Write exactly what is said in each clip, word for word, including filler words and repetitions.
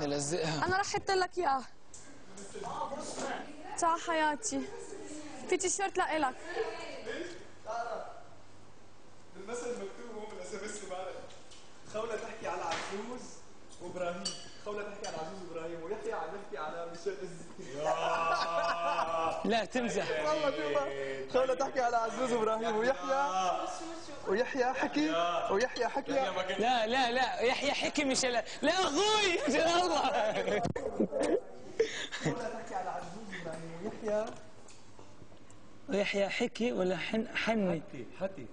نلزقها. انا رح احط لك اياه. تعال حياتي، في تيشيرت لإلك. بالمثل مكتوب هون بالاس ام اس تبعنا خولة تحكي على عزوز وابراهيم، خولة تحكي على عزوز وابراهيم ويحيى عم يحكي على ميشيل عزي. لا تمزح والله شوفها، خولة تحكي على عزوز وابراهيم ويحيى ويحيى حكي ويحيى حكي. لا لا لا يحيى حكي مش لا لا اخوي مشان الله. خولة تحكي على عزوز وابراهيم ويحيى ويحيى حكي ولا حن حني حكي حكي.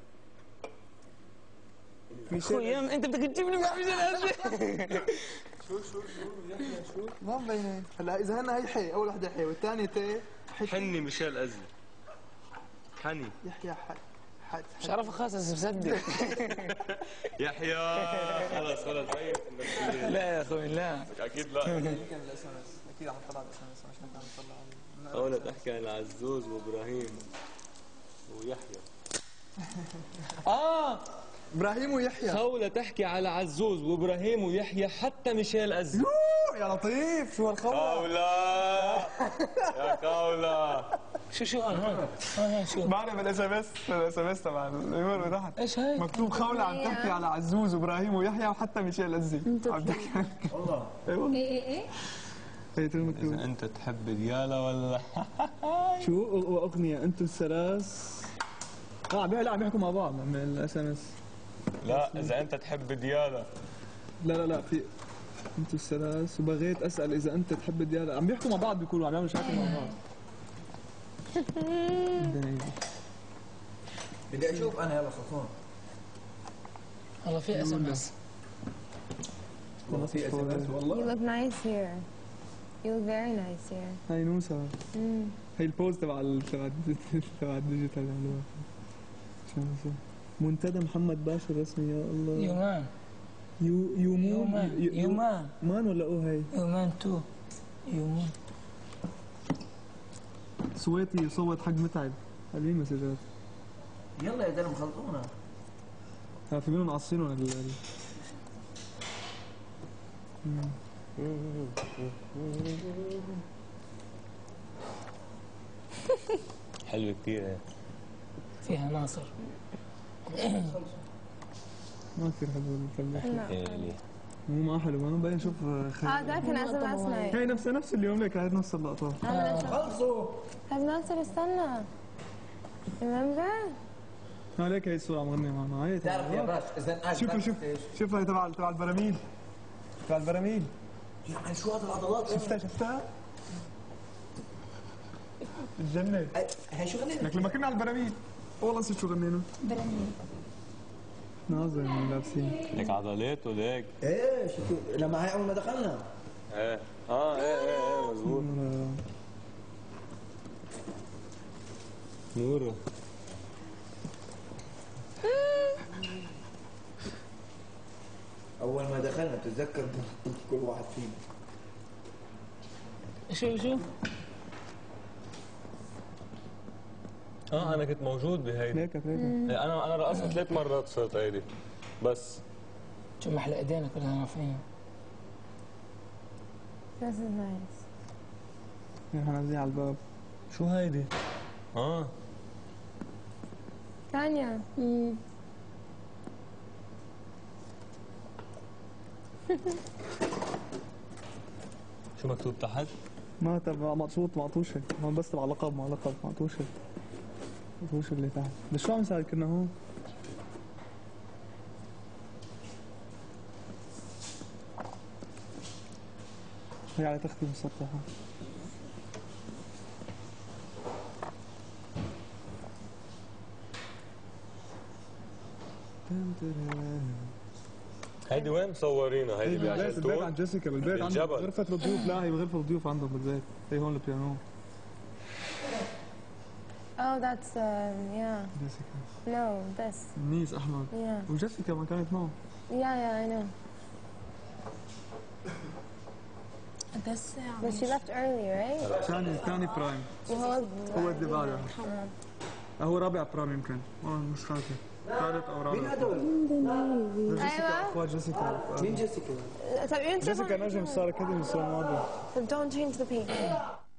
اخوي انت بدك تجيبني مع ميشيل. شو شو شو يحيى شو؟ ما مبينه. هلا اذا هن هي حي، اول وحده حي والثانيه تي حني ميشيل ازلي. حني يحيى حي. مش عارف خلاص مصدق. يحيى خلص خلص هي. لا يا اخوي لا اكيد لا. يمكن الاس ام اس، اكيد عم نطلع الاس ام اس مش نحن عم نطلع. خولة تحكي على عزوز وابراهيم ويحيى. اه ابراهيم ويحيى. خولة تحكي على عزوز وابراهيم ويحيى حتى ميشيل ازلي. يا لطيف شو هالخولة؟ خولة يا خولة. شو شو هون هون هون شو معنا بالاس ام اس، الاس ام اس تبع الايميل تحت ايش هاي؟ مكتوب خولة عم تحكي على عزوز وابراهيم ويحيى وحتى ميشيل عزي. عم تحكي والله. اي والله. ايه ايه ايه هي المكتوب. اذا انت تحب ديالا ولا شو واغنية انتم الثلاث. اه عم لا عم يحكوا مع بعض من الاس ام اس. لا اذا انت تحب ديالا. لا لا لا في انتم الثلاث وبغيت اسال اذا انت تحب ديالا. عم بيحكوا مع بعض بيقولوا عم يعملوا شكل مع بعض. بدي اشوف انا يلا خلصون. والله في اس ام اس. والله في اس ام اس You والله. look nice here. You look very nice here. هاي نوسة. امم هي البوز تبع ال- تبع الديجيتال تبع الديجيتال عملوها. شو اسمه؟ منتدى محمد باشا الرسمي. يا الله. يومان يو يومون يومان يو- يو- يومان مان ولا او هي؟ يومان تو يومان. سويتي صوت حق متعب. حلوين مسجات. يلا يا زلمه خلصونا. ها في منهم عاصينهم ال ال- حلوة كثير. فيها ناصر. ما كثير حلو الفلاح. ايه مو ما حلو ما مبين شوف اه خير. ده كان نازل last night. هي نفس نفس اليوم لك هاي نفس اللقطات. انا شفت. خلصوا. طب ناصر استنى. Remember؟ ها ليك هي الصورة عم غني معنا. هي تعرف يا باش اذا شوفوا شوف شوف هي تبع تبع البراميل. تبع البراميل. يعني شو هذا العضلات؟ شفتها شفتها؟ الجنة. هي شو غنينا؟ لك لما كنا على البراميل والله نسيت شو غنينا. براميل. ناظر لابسين. لك عضلات وليك. ايه شو لما هي اول ما دخلنا. ايه اه ايه ايه ايه مزبوط. نورو. اول ما دخلنا بتتذكر كل واحد فينا. شو شو اه انا كنت موجود بهيدي. هيك هيك. انا انا رقصت ثلاث مرات صرت هيدي بس. شو محل ايدينا كلنا رافعين. This is nice. نحن نازلين على الباب. شو هيدي؟ اه تانيا. شو مكتوب تحت؟ ما تبع مقصود معطوشة. هون بس تبع لقب مع لقب معطوشة. معطوشة اللي تحت. بس شو عم نساعد كنا هون؟ هي على تختي مسطحة. هيدي وين مصورينها؟ هيدي بالبيت البيت بعجلتون؟ عند جيسيكا بالبيت عندهم بالجبل. غرفة الضيوف. لا هي بغرفة الضيوف عندهم بالبيت. هي هون البيانو. Oh, that's um, yeah. جيسيكا. No, this. نيس أحمد. Yeah. وجيسيكا ما كانت معه. Yeah, yeah, I know. بس But she left early, right? ثاني ثاني برايم. وهو هو اللي بعده. هو رابع برايم يمكن. والله مش فاكر. ثالث او رابع مين هدول؟ جيسيكا أيوة. اخوات جيسيكا مين جيسيكا؟ طيب انت جيسيكا نجم ستار اكاديمي السنه الماضيه طيب don't change the paint.